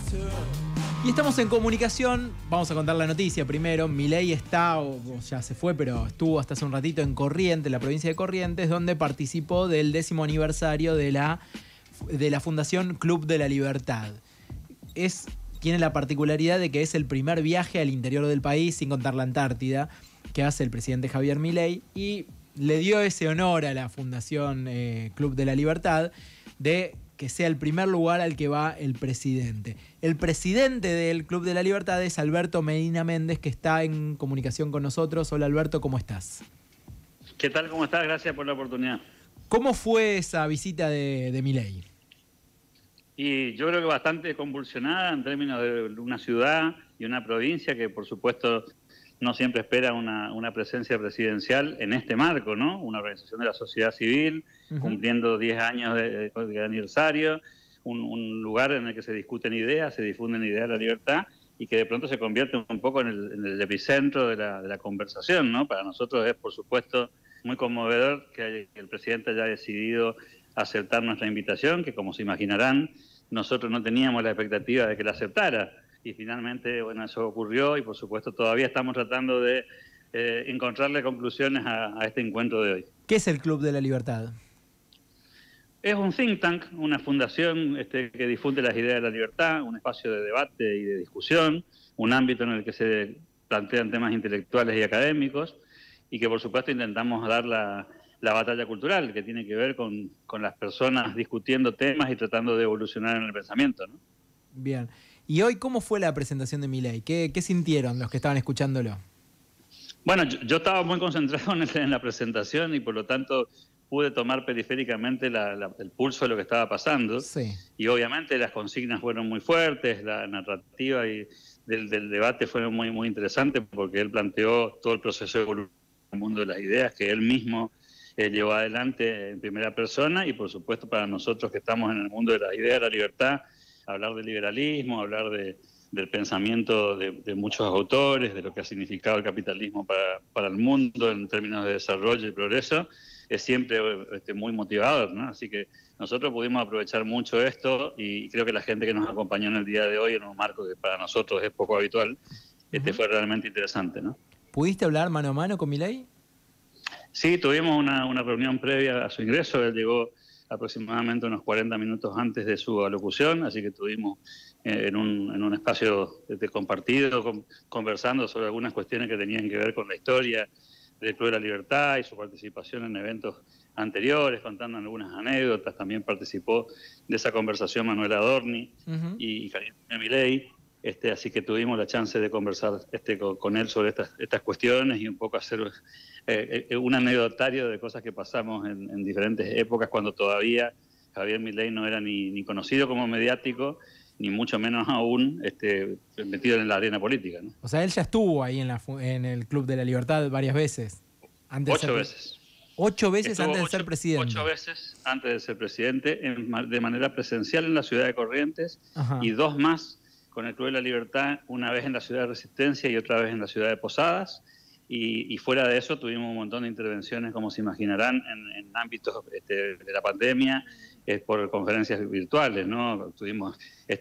Y estamos en comunicación, vamos a contar la noticia primero. Milei está, o ya se fue, pero estuvo hasta hace un ratito en Corrientes, la provincia de Corrientes, donde participó del 10º aniversario de la Fundación Club de la Libertad. Tiene la particularidad de que es el primer viaje al interior del país, sin contar la Antártida, que hace el presidente Javier Milei, y le dio ese honor a la Fundación Club de la Libertad de que sea el primer lugar al que va el presidente. El presidente del Club de la Libertad es Alberto Medina Méndez, que está en comunicación con nosotros. Hola Alberto, ¿cómo estás? ¿Qué tal? ¿Cómo estás? Gracias por la oportunidad. ¿Cómo fue esa visita de Milei? Y yo creo que bastante convulsionada en términos de una ciudad y una provincia que, por supuesto, no siempre espera una presencia presidencial en este marco, ¿no? Una organización de la sociedad civil, cumpliendo 10 años de aniversario, un lugar en el que se discuten ideas, se difunden ideas de la libertad y que de pronto se convierte un poco en el epicentro de la conversación, ¿no? Para nosotros es, por supuesto, muy conmovedor que el presidente haya decidido aceptar nuestra invitación, que como se imaginarán, nosotros no teníamos la expectativa de que la aceptara. Y finalmente, bueno, eso ocurrió y por supuesto todavía estamos tratando de encontrarle conclusiones a este encuentro de hoy. ¿Qué es el Club de la Libertad? Es un think tank, una fundación que difunde las ideas de la libertad, un espacio de debate y de discusión, un ámbito en el que se plantean temas intelectuales y académicos y que por supuesto intentamos dar la batalla cultural, que tiene que ver con las personas discutiendo temas y tratando de evolucionar en el pensamiento, ¿no? Bien. ¿Y hoy cómo fue la presentación de Milei? ¿Qué sintieron los que estaban escuchándolo? Bueno, yo estaba muy concentrado en la presentación y por lo tanto pude tomar periféricamente el pulso de lo que estaba pasando. Sí. Y obviamente las consignas fueron muy fuertes, la narrativa del debate fueron muy, muy interesantes porque él planteó todo el proceso de evolución del mundo de las ideas que él mismo llevó adelante en primera persona y por supuesto para nosotros que estamos en el mundo de las ideas de la libertad, hablar de liberalismo, hablar del pensamiento de muchos autores, de lo que ha significado el capitalismo para el mundo en términos de desarrollo y progreso, es siempre muy motivador, ¿no? Así que nosotros pudimos aprovechar mucho esto y creo que la gente que nos acompañó en el día de hoy, en un marco que para nosotros es poco habitual, fue realmente interesante, ¿no? ¿Pudiste hablar mano a mano con Milei? Sí, tuvimos una reunión previa a su ingreso, él llegó aproximadamente unos 40 minutos antes de su alocución, así que estuvimos en un espacio compartido, conversando sobre algunas cuestiones que tenían que ver con la historia del Club de la Libertad y su participación en eventos anteriores, contando algunas anécdotas. También participó de esa conversación Manuel Adorni y Karina Milei, así que tuvimos la chance de conversar con él sobre estas cuestiones y un poco hacer un anecdotario de cosas que pasamos en diferentes épocas cuando todavía Javier Milei no era ni conocido como mediático, ni mucho menos aún metido en la arena política, ¿no? O sea, él ya estuvo ahí en el Club de la Libertad varias veces. 8 veces. 8 veces antes de ser presidente. 8 veces antes de ser presidente, de manera presencial en la ciudad de Corrientes. Ajá. Y 2 más con el Club de la Libertad, una vez en la ciudad de Resistencia y otra vez en la ciudad de Posadas. Y fuera de eso tuvimos un montón de intervenciones, como se imaginarán, en ámbitos de la pandemia, por conferencias virtuales, ¿no? Tuvimos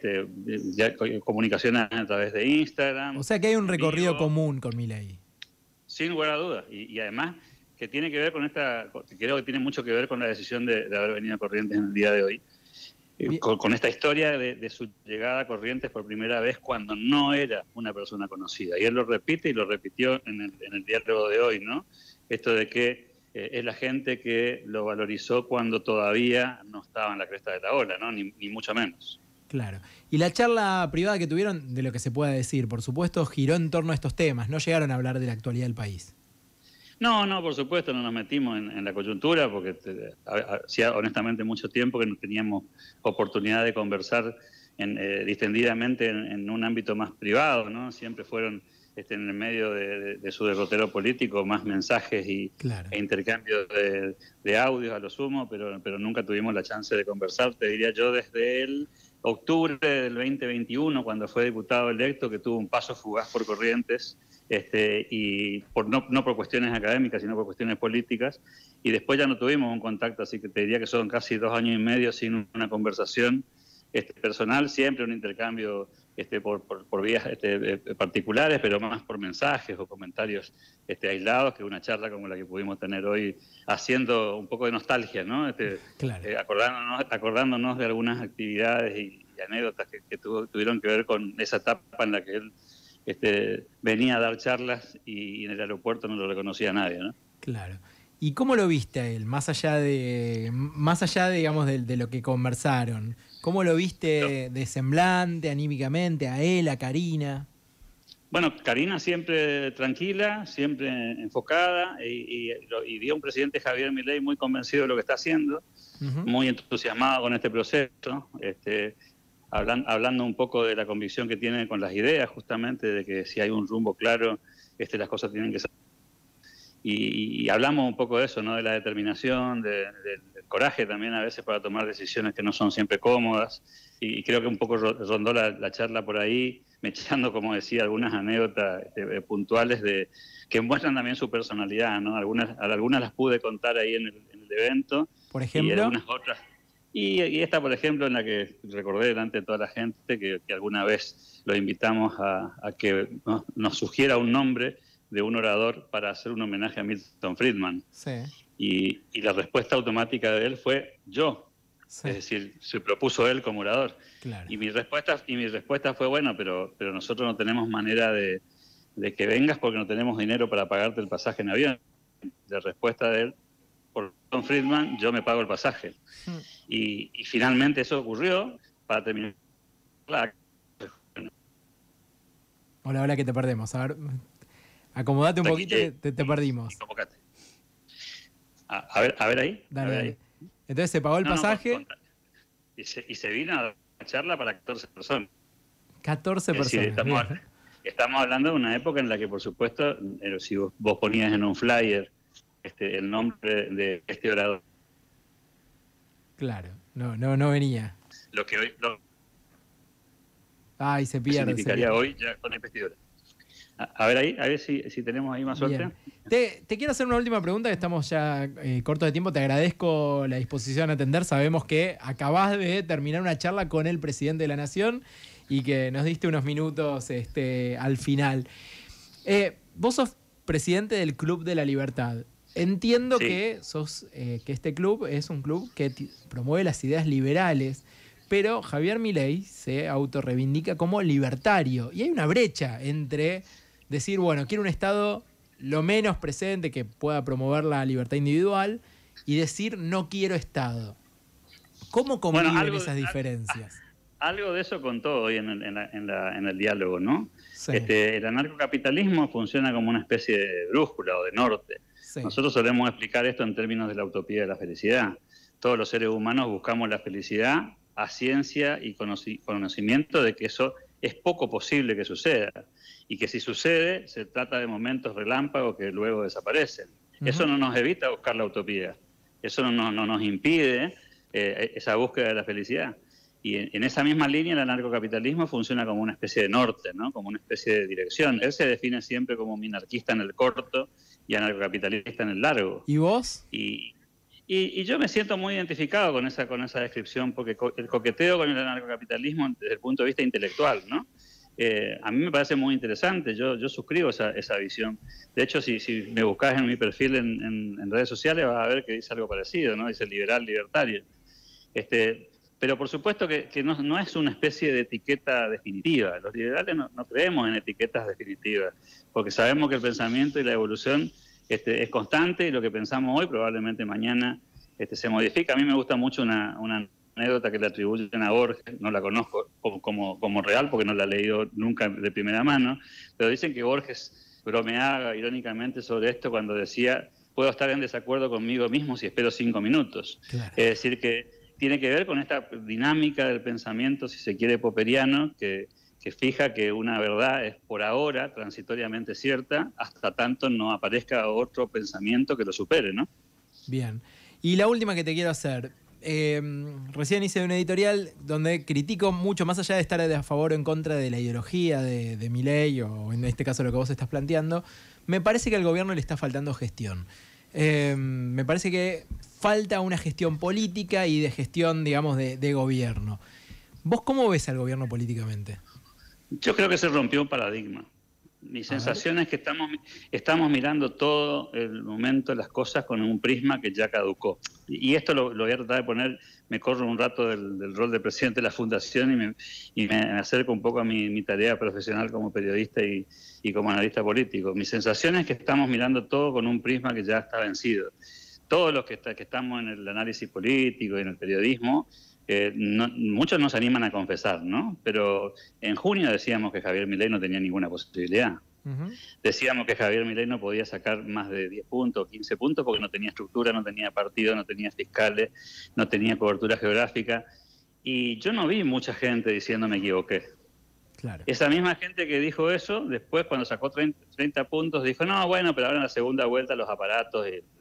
comunicaciones a través de Instagram. O sea que hay un recorrido común con Milei. Sin lugar a dudas. Y además que tiene que ver creo que tiene mucho que ver con la decisión de haber venido a Corrientes en el día de hoy. Con esta historia de su llegada a Corrientes por primera vez cuando no era una persona conocida. Y él lo repite y lo repitió en el diálogo de hoy, ¿no? Esto de que es la gente que lo valorizó cuando todavía no estaba en la cresta de la ola, ¿no? Ni mucho menos. Claro. Y la charla privada que tuvieron, de lo que se pueda decir, por supuesto, giró en torno a estos temas. No llegaron a hablar de la actualidad del país. No, por supuesto, no nos metimos en la coyuntura porque hacía honestamente mucho tiempo que no teníamos oportunidad de conversar distendidamente en un ámbito más privado, ¿no? Siempre fueron en el medio de su derrotero político más mensajes e intercambios de audios a lo sumo, pero nunca tuvimos la chance de conversar, te diría yo, desde el octubre del 2021, cuando fue diputado electo, que tuvo un paso fugaz por Corrientes, y no por cuestiones académicas, sino por cuestiones políticas, y después ya no tuvimos un contacto, así que te diría que son casi 2 años y medio sin una conversación personal, siempre un intercambio por vías particulares, pero más por mensajes o comentarios aislados, que una charla como la que pudimos tener hoy, haciendo un poco de nostalgia, ¿no? Claro. Acordándonos de algunas actividades y anécdotas que tuvieron que ver con esa etapa en la que él venía a dar charlas y en el aeropuerto no lo reconocía nadie, ¿no? Claro. ¿Y cómo lo viste a él, más allá digamos, de lo que conversaron? ¿Cómo lo viste de semblante, anímicamente, a él, a Karina? Bueno, Karina siempre tranquila, siempre enfocada, y vi a un presidente, Javier Milei, muy convencido de lo que está haciendo, muy entusiasmado con este proceso, hablando un poco de la convicción que tiene con las ideas, justamente, de que si hay un rumbo claro, las cosas tienen que ser. Y hablamos un poco de eso, ¿no? De la determinación, del coraje también a veces para tomar decisiones que no son siempre cómodas. Y creo que un poco rondó la charla por ahí, echando, como decía, algunas anécdotas puntuales que muestran también su personalidad, ¿no? Algunas las pude contar ahí en el evento. Por ejemplo. Y algunas otras. Y esta, por ejemplo, en la que recordé delante de toda la gente que alguna vez lo invitamos a que nos sugiera un nombre de un orador para hacer un homenaje a Milton Friedman. Sí. Y la respuesta automática de él fue yo. Sí. Es decir, se propuso él como orador. Claro. Y mi respuesta fue, bueno, pero nosotros no tenemos manera de que vengas porque no tenemos dinero para pagarte el pasaje en avión. La respuesta de él, por Milton Friedman, yo me pago el pasaje. Y finalmente eso ocurrió para terminar la... Hola, que te perdemos. A ver... Acomodate un poquito, te perdimos. A ver ahí. Dale, a ver dale. ahí. Entonces se pagó el pasaje. Y se vino a la charla para 14 personas. 14 personas. Decir, estamos hablando de una época en la que, por supuesto, si vos ponías en un flyer el nombre de este orador. Claro, no venía. Lo que hoy Ay, se pierde. Significaría hoy ya con la investidura. A ver si tenemos ahí más suerte. Te quiero hacer una última pregunta, que estamos ya cortos de tiempo. Te agradezco la disposición a atender. Sabemos que acabás de terminar una charla con el presidente de la Nación y que nos diste unos minutos al final. Vos sos presidente del Club de la Libertad. Entiendo que este club es un club que promueve las ideas liberales, pero Javier Milei se autorreivindica como libertario. Y hay una brecha entre decir, bueno, quiero un Estado lo menos presente que pueda promover la libertad individual y decir, no quiero Estado. ¿Cómo conviven esas diferencias? Algo de eso contó hoy en el diálogo, ¿no? Sí. El anarcocapitalismo funciona como una especie de brújula o de norte. Sí. Nosotros solemos explicar esto en términos de la utopía de la felicidad. Todos los seres humanos buscamos la felicidad a ciencia y conocimiento de que eso es poco posible que suceda. Y que si sucede, se trata de momentos relámpagos que luego desaparecen. Eso no nos evita buscar la utopía. Eso no nos impide esa búsqueda de la felicidad. Y en esa misma línea el anarcocapitalismo funciona como una especie de norte, ¿no? Como una especie de dirección. Él se define siempre como minarquista en el corto y anarcocapitalista en el largo. ¿Y vos? Y yo me siento muy identificado con esa descripción, porque el coqueteo con el anarcocapitalismo desde el punto de vista intelectual, ¿no? A mí me parece muy interesante, yo suscribo esa visión. De hecho, si me buscas en mi perfil en redes sociales vas a ver que dice algo parecido, ¿no? Dice liberal, libertario. Pero por supuesto que no es una especie de etiqueta definitiva. Los liberales no creemos en etiquetas definitivas, porque sabemos que el pensamiento y la evolución es constante y lo que pensamos hoy probablemente mañana se modifica. A mí me gusta mucho una anécdota que le atribuyen a Borges, no la conozco como real porque no la he leído nunca de primera mano, pero dicen que Borges bromeaba irónicamente sobre esto cuando decía, puedo estar en desacuerdo conmigo mismo si espero 5 minutos. Claro. Es decir, que tiene que ver con esta dinámica del pensamiento, si se quiere, popperiano, que fija que una verdad es por ahora transitoriamente cierta, hasta tanto no aparezca otro pensamiento que lo supere, ¿no? Bien. Y la última que te quiero hacer. Recién hice un editorial donde critico mucho, más allá de estar a favor o en contra de la ideología de Milei, o en este caso lo que vos estás planteando, me parece que al gobierno le está faltando gestión. Me parece que falta una gestión política y de gestión, digamos, de gobierno. ¿Vos cómo ves al gobierno políticamente? Yo creo que se rompió un paradigma. Mi sensación es que estamos mirando todo el momento, las cosas con un prisma que ya caducó. Y esto lo voy a tratar de poner, me corro un rato del rol de presidente de la Fundación y me acerco un poco a mi tarea profesional como periodista y como analista político. Mi sensación es que estamos mirando todo con un prisma que ya está vencido. Todos los que estamos en el análisis político y en el periodismo, muchos nos animan a confesar, ¿no? Pero en junio decíamos que Javier Milei no tenía ninguna posibilidad. Decíamos que Javier Milei no podía sacar más de 10 puntos, 15 puntos, porque no tenía estructura, no tenía partido, no tenía fiscales, no tenía cobertura geográfica. Y yo no vi mucha gente diciendo me equivoqué. Claro. Esa misma gente que dijo eso, después cuando sacó 30 puntos, dijo, no, bueno, pero ahora en la segunda vuelta los aparatos...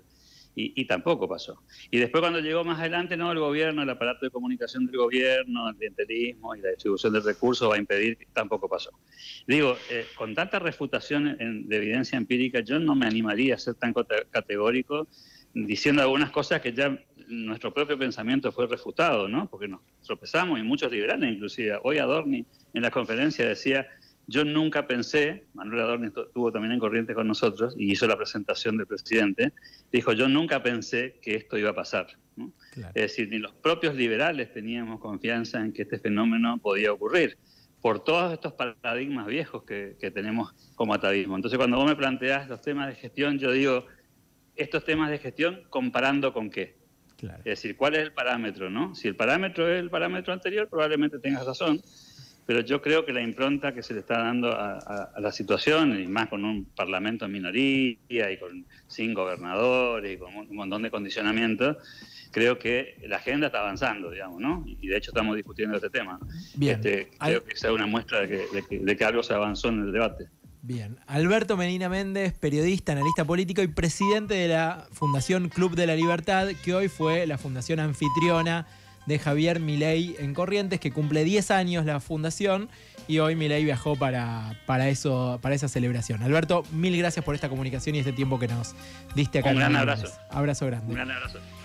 Y tampoco pasó. Y después cuando llegó más adelante, no, el gobierno, el aparato de comunicación del gobierno, el clientelismo y la distribución de recursos va a impedir, tampoco pasó. Digo, con tanta refutación de evidencia empírica, yo no me animaría a ser tan categórico diciendo algunas cosas que ya nuestro propio pensamiento fue refutado, ¿no? Porque nos tropezamos y muchos liberales, inclusive. Hoy Adorni en la conferencia decía... Yo nunca pensé, Manuel Adorni estuvo también en Corrientes con nosotros y hizo la presentación del presidente, dijo, yo nunca pensé que esto iba a pasar, ¿no? Claro. Es decir, ni los propios liberales teníamos confianza en que este fenómeno podía ocurrir, por todos estos paradigmas viejos que tenemos como atavismo. Entonces, cuando vos me planteás los temas de gestión, yo digo, estos temas de gestión, ¿comparando con qué? Claro. Es decir, ¿cuál es el parámetro, no? Si el parámetro es el parámetro anterior, probablemente tengas razón. Pero yo creo que la impronta que se le está dando a la situación, y más con un parlamento en minoría y sin gobernadores y con un montón de condicionamientos, creo que la agenda está avanzando, digamos, ¿no? Y de hecho estamos discutiendo este tema. Bien. Creo que esa es una muestra de que algo se avanzó en el debate. Bien. Alberto Medina Méndez, periodista, analista político y presidente de la Fundación Club de la Libertad, que hoy fue la fundación anfitriona de Javier Milei en Corrientes, que cumple 10 años la fundación, y hoy Milei viajó para esa celebración. Alberto, mil gracias por esta comunicación y este tiempo que nos diste acá. Un gran abrazo. Abrazo grande. Un gran abrazo.